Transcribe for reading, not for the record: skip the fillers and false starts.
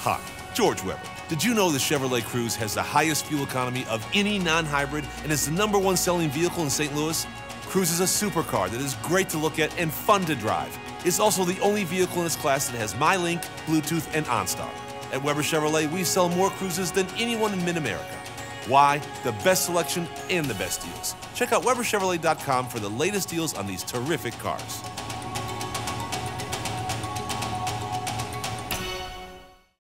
Hi, George Weber. Did you know the Chevrolet Cruze has the highest fuel economy of any non-hybrid and is the #1 selling vehicle in St. Louis? Cruze is a supercar that is great to look at and fun to drive. It's also the only vehicle in its class that has MyLink, Bluetooth, and OnStar. At Weber Chevrolet, we sell more Cruzes than anyone in mid-America. Why? The best selection and the best deals. Check out WeberChevrolet.com for the latest deals on these terrific cars.